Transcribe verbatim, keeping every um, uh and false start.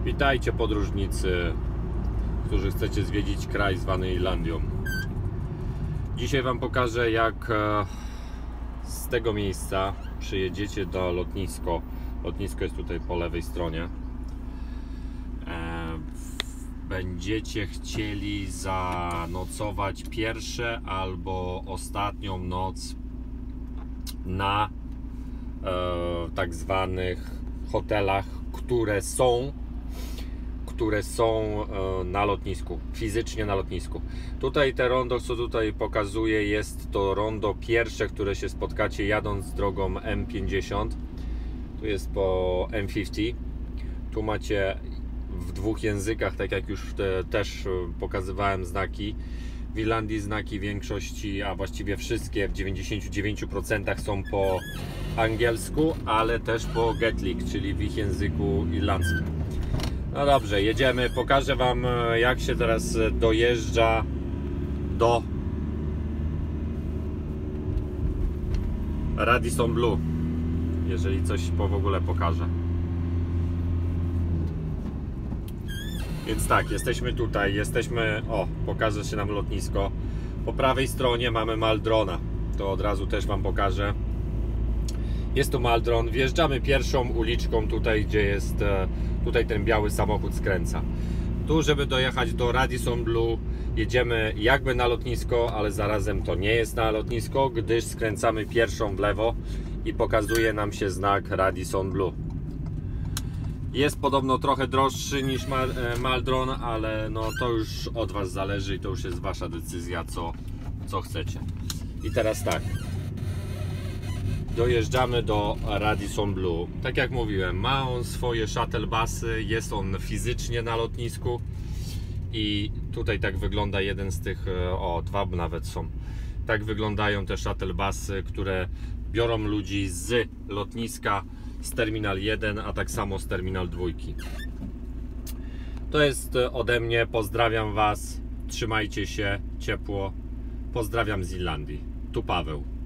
Witajcie podróżnicy, którzy chcecie zwiedzić kraj zwany Irlandią. Dzisiaj Wam pokażę, jak z tego miejsca przyjedziecie do lotnisko. Lotnisko jest tutaj po lewej stronie. Będziecie chcieli zanocować pierwsze albo ostatnią noc na e, tak zwanych hotelach, które są które są na lotnisku, fizycznie na lotnisku. Tutaj te rondo, co tutaj pokazuję, jest to rondo pierwsze, które się spotkacie jadąc drogą M pięćdziesiąt. Tu jest po M pięćdziesiąt. Tu macie w dwóch językach, tak jak już te, też pokazywałem znaki. W Irlandii znaki w większości, a właściwie wszystkie w dziewięćdziesięciu dziewięciu procentach są po angielsku, ale też po Gaelic, czyli w ich języku irlandzkim. No dobrze, jedziemy. Pokażę Wam, jak się teraz dojeżdża do Radisson Blu, jeżeli coś po w ogóle pokażę. Więc tak, jesteśmy tutaj, jesteśmy, o, pokaże się nam lotnisko. Po prawej stronie mamy Maldrona, to od razu też Wam pokażę. Jest tu Maldron, wjeżdżamy pierwszą uliczką tutaj, gdzie jest, tutaj ten biały samochód skręca. Tu, żeby dojechać do Radisson Blu, jedziemy jakby na lotnisko, ale zarazem to nie jest na lotnisko, gdyż skręcamy pierwszą w lewo i pokazuje nam się znak Radisson Blu. Jest podobno trochę droższy niż Maldron, ale no to już od Was zależy i to już jest Wasza decyzja, co, co chcecie. I teraz tak. Dojeżdżamy do Radisson Blu. Tak jak mówiłem, ma on swoje shuttle busy, jest on fizycznie na lotnisku i tutaj tak wygląda jeden z tych, o dwa nawet są. Tak wyglądają te shuttle busy, które biorą ludzi z lotniska, z terminal jeden, a tak samo z terminal dwa. To jest ode mnie, pozdrawiam Was, trzymajcie się ciepło, pozdrawiam z Irlandii. Tu Paweł.